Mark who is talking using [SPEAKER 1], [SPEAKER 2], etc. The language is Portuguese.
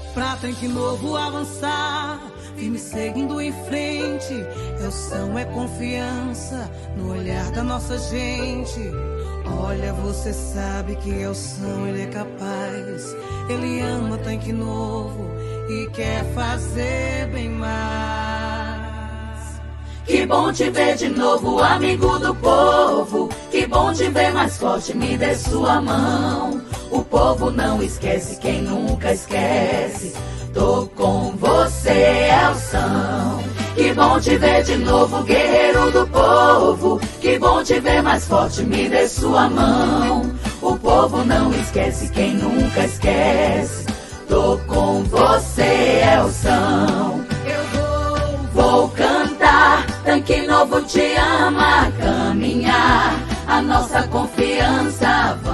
[SPEAKER 1] pra tanque novo avançar, firme seguindo em frente. Elson é confiança no olhar da nossa gente. Olha, você sabe que Elson, ele é capaz. Ele ama tanque novo e quer fazer bem mais.
[SPEAKER 2] Que bom te ver de novo, amigo do povo. Que bom te ver mais forte, me dê sua mão. O povo não esquece quem nunca esquece. Tô com você, Elson. Que bom te ver de novo, guerreiro do povo. Que bom te ver mais forte, me dê sua mão. O povo não esquece quem nunca esquece. Tô com você, Elson. Vou cantar, tanque novo te ama, caminhar. A nossa confiança vai